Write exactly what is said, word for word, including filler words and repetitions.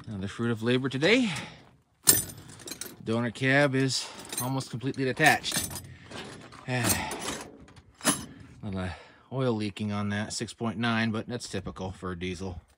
Another fruit of labor today. Donor cab is almost completely detached. A little oil leaking on that, six point nine, but that's typical for a diesel.